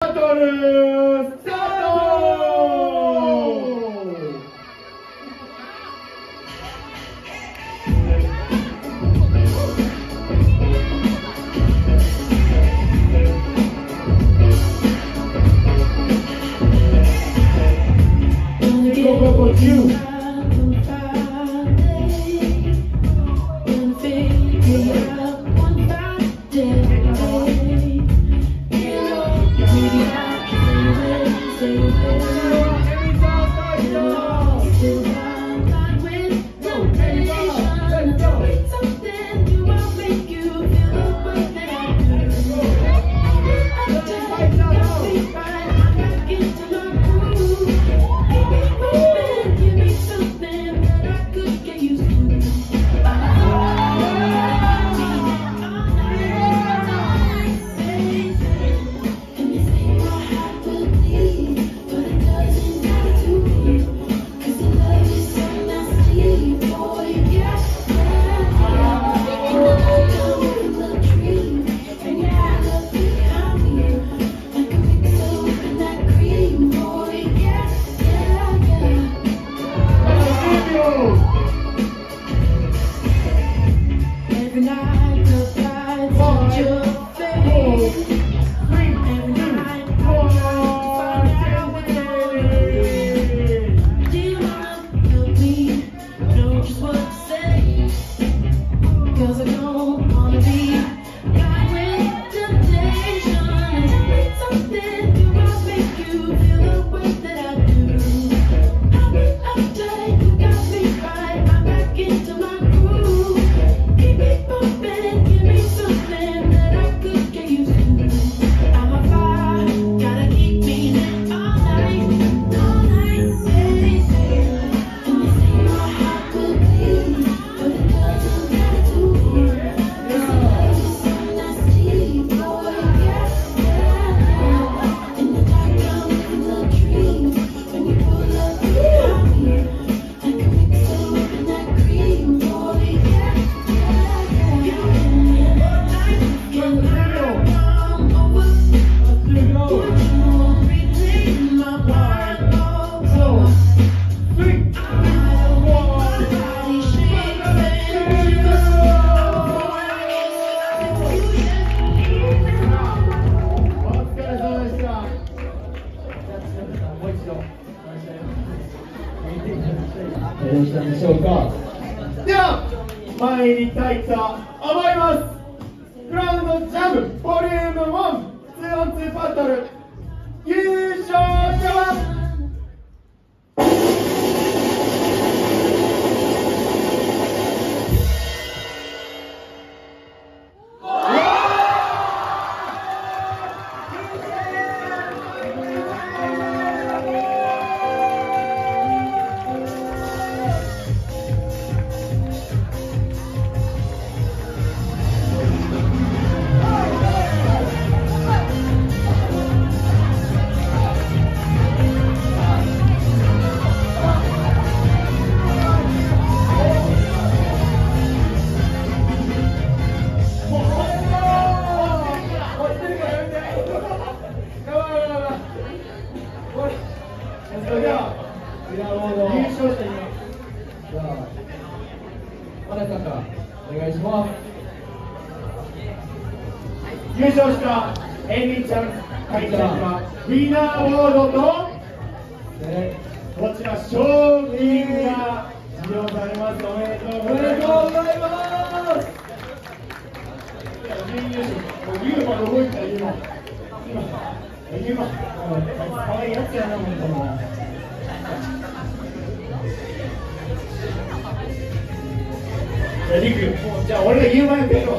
バトルスタート。 どうしたんでしょうか。 では参りたいと思います。グラウンドジャムボリューム1 2on2 バトル優勝者は優勝者にじゃあ、マナさんからお願いします。優勝したエミちゃん会長にはウィナーボードと、こちら賞金が授与されます。おめでとうございます。準優勝、ユーマ動いたユーマ。ユーマ、かわいいやつやな、本当に。リク、じゃあ俺が言う前にやろう。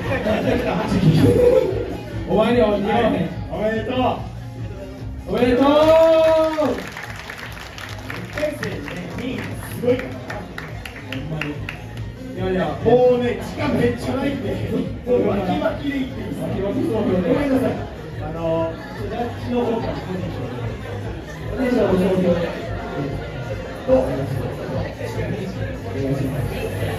お前には似合わへん。おめでとう。おめでとう。1回戦2位すごいからな。ほんまに。いやいや、もうね、時間めっちゃないんで、巻き巻きでいっていいですか。ごめんなさい。ジャッジの方から個人賞で。個人賞の賞金で。と、お願いします。